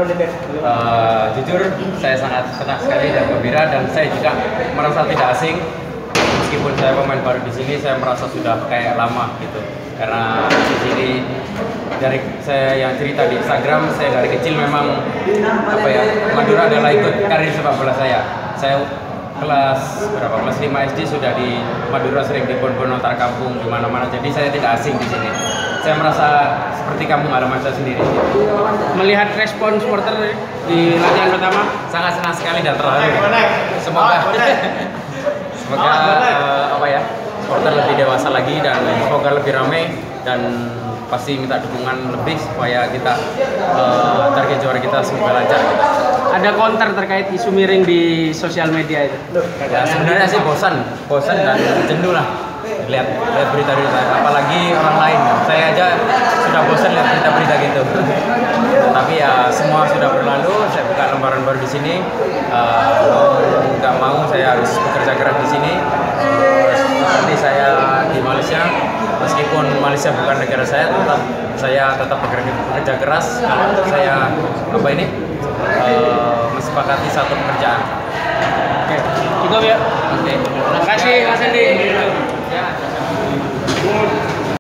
Jujur saya sangat senang sekali dan gembira, dan saya juga merasa tidak asing. Meskipun saya pemain baru di sini, saya merasa sudah kayak lama gitu. Karena di sini dari saya yang cerita di Instagram, saya dari kecil memang Madura adalah ikut karir sepak bola saya. Saya kelas 5 SD sudah di Madura, sering di bon-bon antar kampung di mana-mana. Jadi saya tidak asing di sini. Saya merasa seperti kampung halaman saya sendiri. Melihat respon supporter di latihan pertama, sangat senang sekali dan terharu. Semoga supporter lebih dewasa lagi dan semoga lebih ramai, dan pasti minta dukungan lebih supaya kita target juara kita semoga lancar. Ada counter terkait isu miring di sosial media itu? Ya, sebenarnya sih bosan dan jenuh lah lihat berita-berita, apalagi orang lain. Saya aja sudah bosan lihat berita-berita gitu. Tapi ya semua sudah berlalu. Saya buka lembaran baru di sini. Nggak mau, saya harus bekerja keras di sini. Seperti saya di Malaysia, meskipun Malaysia bukan negara saya, tetap bekerja keras. Kalau saya mensepakati satu pekerjaan. Oke, cukup ya. Oke. Terima kasih Mas Andi.